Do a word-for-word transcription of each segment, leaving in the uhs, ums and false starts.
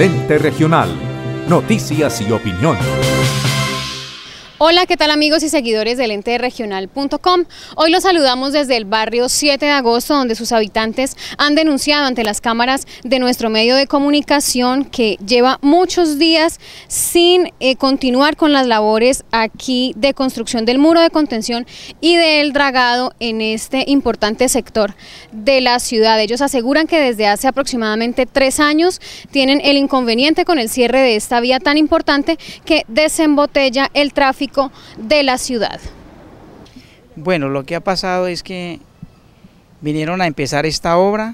El Ente Regional. Noticias y opinión. Hola, ¿qué tal amigos y seguidores del ente regional punto com? Hoy los saludamos desde el barrio siete de agosto, donde sus habitantes han denunciado ante las cámaras de nuestro medio de comunicación que lleva muchos días sin eh, continuar con las labores aquí de construcción del muro de contención y del dragado en este importante sector de la ciudad. Ellos aseguran que desde hace aproximadamente tres años tienen el inconveniente con el cierre de esta vía tan importante que desembotella el tráfico de la ciudad. Bueno, lo que ha pasado es que vinieron a empezar esta obra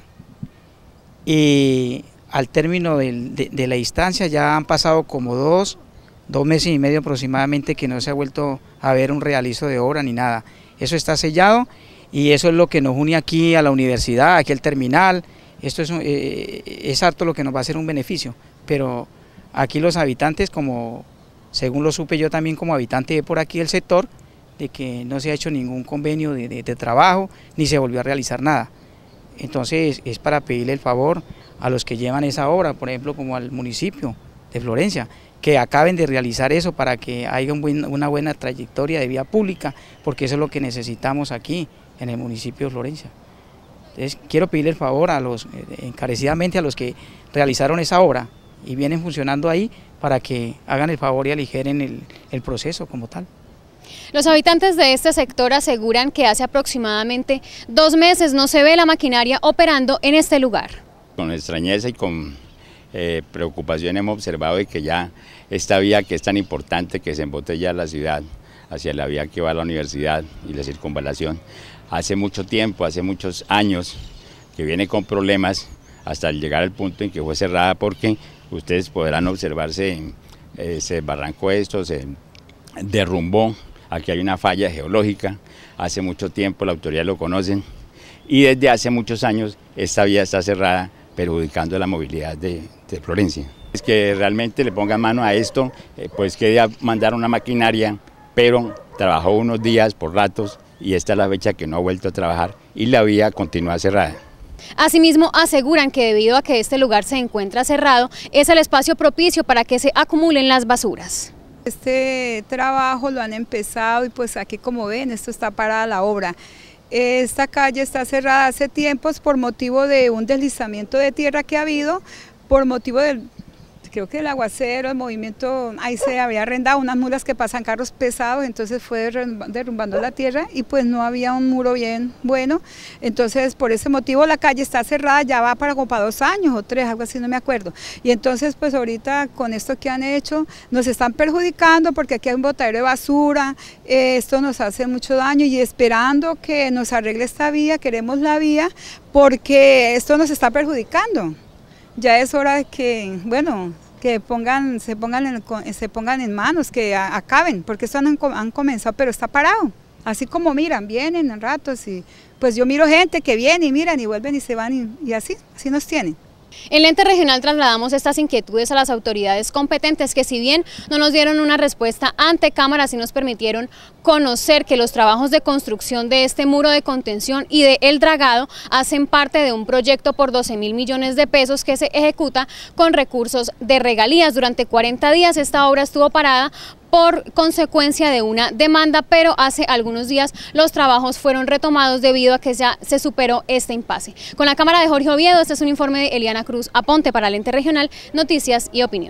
y al término del, de, de la instancia ya han pasado como dos, dos meses y medio aproximadamente que no se ha vuelto a ver un realizo de obra ni nada. Eso está sellado y eso es lo que nos une aquí a la universidad, aquí al terminal. Esto es, eh, es harto lo que nos va a hacer un beneficio, pero aquí los habitantes, como según lo supe yo también como habitante de por aquí del sector, de que no se ha hecho ningún convenio de, de, de trabajo, ni se volvió a realizar nada. Entonces es para pedirle el favor a los que llevan esa obra, por ejemplo como al municipio de Florencia, que acaben de realizar eso para que haya un buen, una buena trayectoria de vía pública, porque eso es lo que necesitamos aquí en el municipio de Florencia. Entonces quiero pedirle el favor a los, encarecidamente a los que realizaron esa obra y vienen funcionando ahí, para que hagan el favor y aligeren el, el proceso como tal. Los habitantes de este sector aseguran que hace aproximadamente dos meses no se ve la maquinaria operando en este lugar. Con extrañeza y con eh, preocupación hemos observado de que ya esta vía que es tan importante, que se embotella la ciudad hacia la vía que va a la universidad y la circunvalación, hace mucho tiempo, hace muchos años que viene con problemas hasta llegar al punto en que fue cerrada, porque ustedes podrán observarse, eh, se barrancó esto, se derrumbó, aquí hay una falla geológica, hace mucho tiempo la autoridad lo conocen y desde hace muchos años esta vía está cerrada, perjudicando la movilidad de, de Florencia. Es que realmente le pongan mano a esto, eh, pues quería mandar una maquinaria, pero trabajó unos días por ratos y esta es la fecha que no ha vuelto a trabajar y la vía continúa cerrada. Asimismo, aseguran que debido a que este lugar se encuentra cerrado, es el espacio propicio para que se acumulen las basuras. Este trabajo lo han empezado y pues aquí, como ven, esto está parada la obra. Esta calle está cerrada hace tiempos por motivo de un deslizamiento de tierra que ha habido, por motivo del, creo que el aguacero, el movimiento, ahí se había arrendado unas mulas que pasan carros pesados, entonces fue derrumbando la tierra y pues no había un muro bien bueno, entonces por ese motivo la calle está cerrada, ya va para como para dos años o tres, algo así, no me acuerdo, y entonces pues ahorita con esto que han hecho nos están perjudicando porque aquí hay un botadero de basura, eh, esto nos hace mucho daño y esperando que nos arregle esta vía, queremos la vía porque esto nos está perjudicando. Ya es hora de que, bueno, que pongan, se, pongan en, se pongan en manos, que a, acaben, porque esto han, han comenzado, pero está parado. Así como miran, vienen en ratos y pues yo miro gente que viene y miran y vuelven y se van y, y así, así nos tienen. En el ente regional trasladamos estas inquietudes a las autoridades competentes que, si bien no nos dieron una respuesta ante cámara, sí nos permitieron conocer que los trabajos de construcción de este muro de contención y de el dragado hacen parte de un proyecto por doce mil millones de pesos que se ejecuta con recursos de regalías. Durante cuarenta días esta obra estuvo parada por consecuencia de una demanda, pero hace algunos días los trabajos fueron retomados debido a que ya se superó este impasse. Con la cámara de Jorge Oviedo, este es un informe de Eliana Cruz Aponte para el ente regional, noticias y opinión.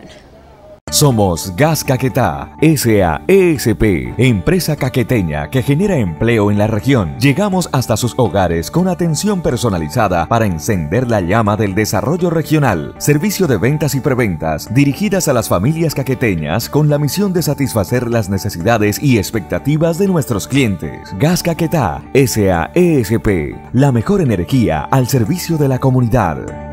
Somos Gas Caquetá, S A E S P, empresa caqueteña que genera empleo en la región. Llegamos hasta sus hogares con atención personalizada para encender la llama del desarrollo regional. Servicio de ventas y preventas dirigidas a las familias caqueteñas con la misión de satisfacer las necesidades y expectativas de nuestros clientes. Gas Caquetá, S A E S P, la mejor energía al servicio de la comunidad.